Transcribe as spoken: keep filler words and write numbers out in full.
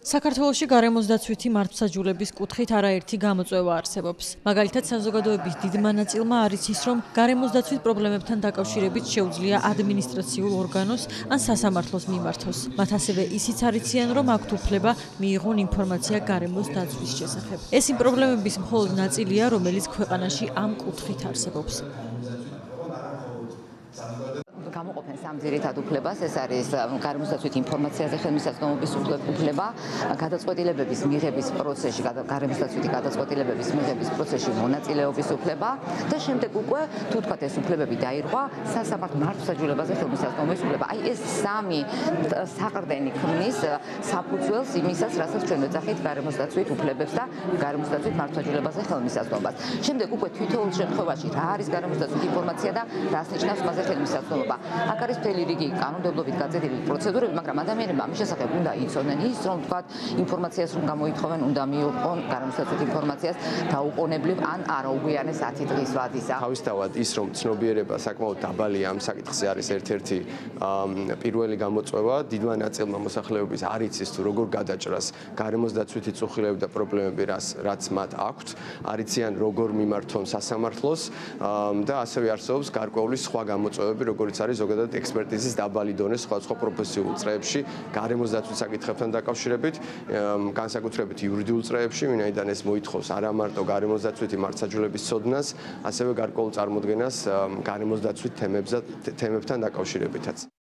საქართველოში გარემოსდაცვითი მართლმსაჯულების კუთხით არაერთი გამოწვევა არსებობს. მაგალითად, საზოგადოების დიდმა ნაწილმა არ იცის, რომ გარემოსდაცვით პრობლემებთან დაკავშირებით შეუძლია ადმინისტრაციულ ორგანოს ან სასამართლოს მიმართოს. მათ ასევე ისიც არ იციან, რომ აქვთ უფლება მიიღონ ინფორმაცია გარემოს დაცვის შესახებ. ეს იმ პრობლემების მხოლოდ ნაწილია, რომელიც ქვეყანაში ამ კუთხით არსებობს. გამოყოფენ სამ ძირითად უფლებას, ეს არის გარემოსდაცვითი ინფორმაციაზე ხელმისაწვდომობის უფლება, გადაწყვეტილებების მიღების პროცესში, გარემოსდაცვითი გადაწყვეტილებების მიღების პროცესში მონაწილეობის უფლება და შემდეგ უკვე თუ თქვათ ეს უფლებები დაირღვა, სასამართლო მართლმსაჯულებაზე ხელმისაწვდომობის უფლება. აი ეს სამი საყრდენი ქმნის საფუძველს იმისას, რასაც ჩვენ ვეძახით გარემოსდაცვით უფლებებს და გარემოსდაცვით მართლმსაჯულებაზე ხელმისაწვდომობას. შემდეგ უკვე თითოეულ შემთხვევაში რა არის გარემოსდაცვითი ინფორმაცია და რას ნიშნავს მასზე ხელმისაწვდომობა. აქ არის მთელი რიგი კანონმდებლობით გაწედილი პროცედურები, მაგრამ ადამიანებმა ამის შესახებ უნდა იცოდნენ ის, რომ თქვათ ინფორმაციას რომ გამოითხოვენ, უნდა მიიღონ გარემოსდაცვით ინფორმაციას დაუყოვნებლივ ან არაუგვიანეს ათი დღის ვადისა. თავისთავად ის, რომ ცნობიერება საკმაოდ დაბალია ამ საკითხზე არის ერთ-ერთი პირველი გამოწვევა. დიდმა ნაწილმა მოსახლეობის არ იცის თუ როგორ გადაჭრას გარემოსდაცვითი წუხილები და პრობლემები, რაც მათ აქვთ, არ იციან როგორ მიმართონ სასამართლოს და ასევე არსებობს გარკვეული სხვა გამოწვევები, როგორც არის ზოგადად ექსპერტიზის დაბალი დონე სხვადასხვა პროფესიულ წრეებში, გარემოსდაცვის საკითხებთან დაკავშირებით, განსაკუთრებით იურიდიულ წრეებში, ვინაიდან ეს მოითხოვს არა მარტო გარემოსდაცვითი მართლმსაჯულების ცოდნას, ასევე გარკვეულ წარმოდგენას გარემოსდაცვით თემებთან დაკავშირებითაც.